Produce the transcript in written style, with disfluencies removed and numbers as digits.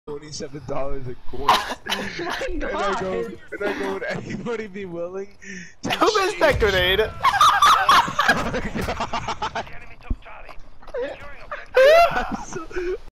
$27 a course. and I go, would anybody be willing to Who missed that grenade? Oh my god!